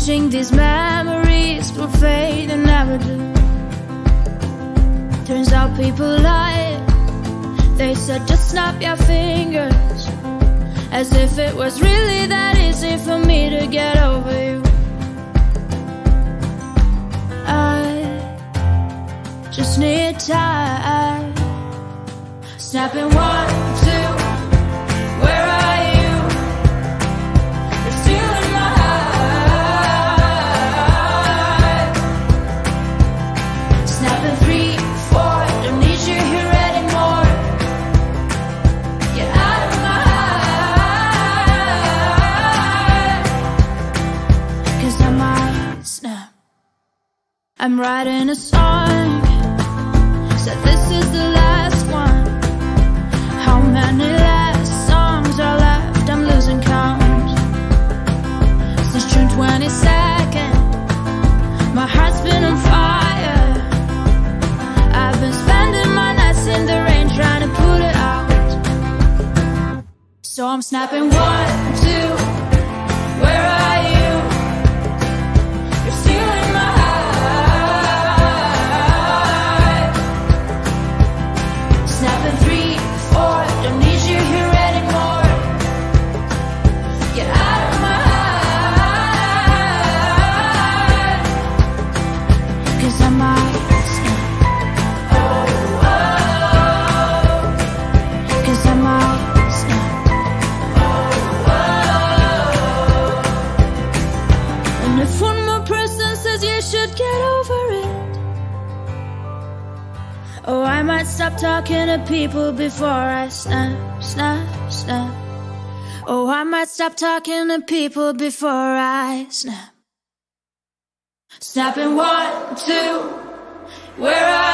Wishing these memories would fade and never do. Turns out people lie. They said just snap your fingers, as if it was really that easy for me to get over you. I just need time. Snapping 1, 2, where are you? You're still in my heart. Snapping 3, 4, don't need you here anymore. Get out of my heart, 'cause I might snap. I'm writing a song, said this is the last one. How many last songs are left? I'm losing count. Since June 22nd, my heart's been on fire. I've been spending my nights in the rain trying to put it out. So I'm snapping 1, 2, where are you? You're still in my heart. Snapping 3, 4, don't need you here anymore. Get out of my heart, 'cause I might snap. Oh, oh, 'cause I might snap. Oh, oh. And if one more person says you should get over it, oh, I might stop talking to people before I snap, snap, snap. Oh, I might stop talking to people before I snap. Snapping 1, 2, where are